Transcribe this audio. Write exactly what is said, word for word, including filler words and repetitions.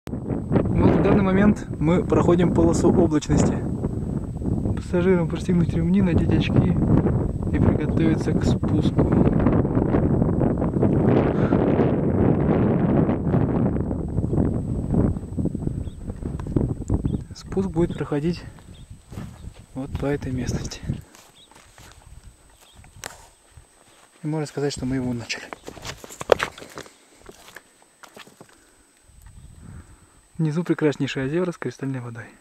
Вот в данный момент мы проходим полосу облачности. Пассажирам пристегнуть ремни, надеть очки и приготовиться к спуску. Спуск будет проходить вот по этой местности. И можно сказать, что мы его начали. Внизу прекраснейшее озеро с кристальной водой.